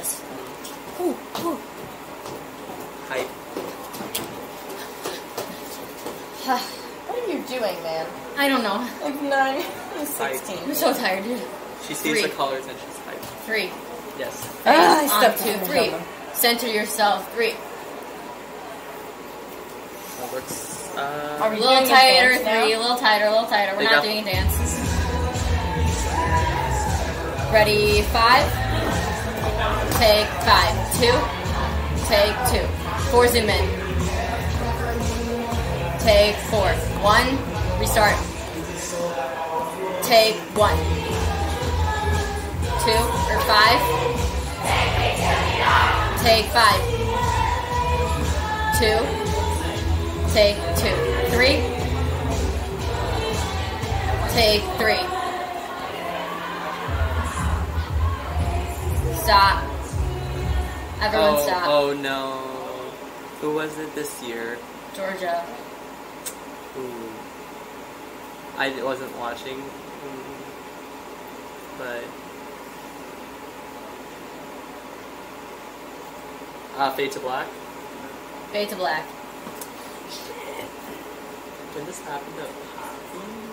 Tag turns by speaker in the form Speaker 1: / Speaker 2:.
Speaker 1: this. Ooh, ooh.
Speaker 2: Hype.
Speaker 3: What are you doing, man?
Speaker 1: I don't know.
Speaker 3: I'm 9. I'm 16.
Speaker 1: I'm so tired, dude.
Speaker 2: She sees
Speaker 1: 3.
Speaker 2: the colors and she's hyped.
Speaker 1: 3.
Speaker 2: Yes.
Speaker 3: I
Speaker 1: On
Speaker 3: stepped
Speaker 1: 2,
Speaker 3: on
Speaker 1: 3.
Speaker 3: them.
Speaker 1: Center yourself. 3.
Speaker 2: That looks,
Speaker 3: Are
Speaker 1: A
Speaker 3: we
Speaker 1: little
Speaker 3: doing a
Speaker 1: tighter.
Speaker 3: dance now?
Speaker 1: 3. A little tighter. A little tighter. We're
Speaker 2: Pick
Speaker 1: not
Speaker 2: up.
Speaker 1: doing a dance. Ready? 5. Take 5. 2. Take 2. 4. Zoom in. Take 4. 1. Restart. Take 1. 2 or 5. Take 5. 2. Take 2. 3. Take 3. Stop. Everyone stop.
Speaker 2: Oh no. Who was it this year?
Speaker 1: Georgia.
Speaker 2: Ooh. I wasn't watching, but Fade to Black.
Speaker 1: Fade to black.
Speaker 2: When this happened to Poppy?